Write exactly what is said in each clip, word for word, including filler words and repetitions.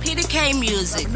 Peter K Music.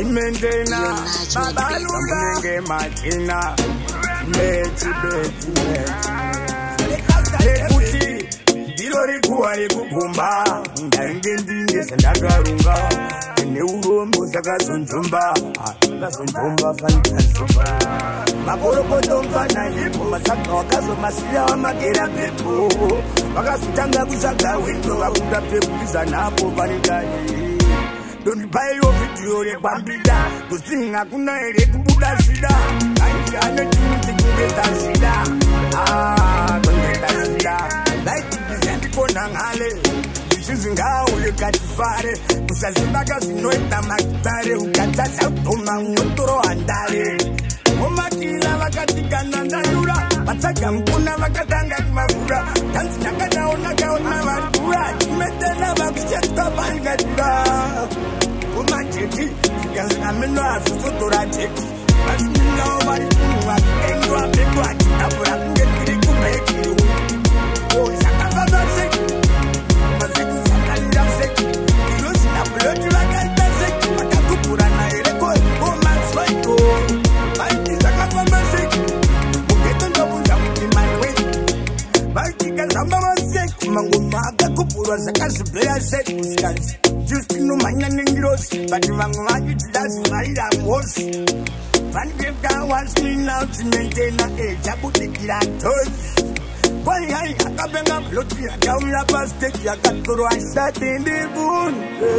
Dirori kuwari kukumba ndarindinge sendagarunga neurombo zakazonjomba zakazonjomba fantasomba makorokoto mfana yepo masaka wakazo masiya wamagera pepo wakasutanga kusaga windo wakunda pepukiza napo vanidani Don't buy your video rekwambida kusinga kuna ere kubuda shida kaijane chumuti kungeta shida ah kungeta shida like bizembi kona ngale bishizinga ule katifare kusazibaka zinoita makitare ukatasa utoma unotoro andare omakila wakatikana ndayura batsaga mkuna wakatanga kumavura tanzi nakadaona kaona varikura chimetena vakuchetka vangadura Umajeti, because I'm in love with Torajeti. But you know what it is, what you know, I'm in what you have, I'm getting to make you. Oh, it's a conversation. But it's a kind of sick. You don't see a blood like I can say. I can't put on my record. Oh, man's right. But it's a conversation. You get to know what's up in my way. But because I'm a sick, Mangumaka Kupura, Zakasubia said, Just no man and gross, but you want to that's why I'm worse. Van give down once me now to maintain a age, I put it like toys. Why I got bang up, look here, down your past, take your cut to I start in the boon.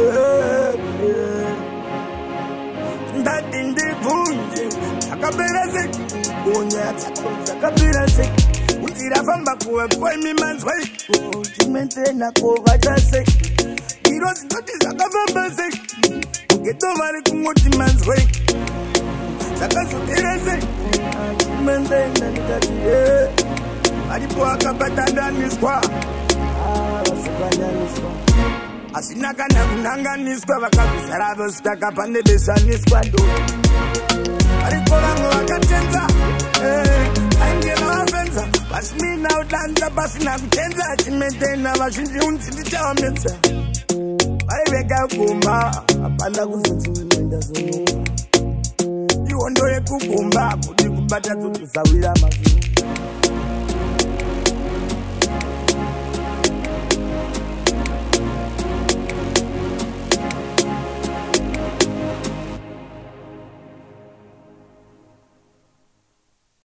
That in the boon, I got better sick. Oh, yeah, I got better sick. We did a famba for me man's way. Oh, to maintain a cover sick. Heroes got this other basic. Get over it to what the man's way. That's what it is. Maintain that year. I did walk up at Danny's squad. Ah, what's the Danny's Asinaga Nangan is covered up. Sarado stuck up on the Besani squad. I did go on like a tenza. I'm getting offensive. Pass me now, Danta Basina Tenza. To maintain a machine to the town. Aibeka kumba apana kuzitinda zo. You wonder kukumba kuti kubata tutusawira mazu.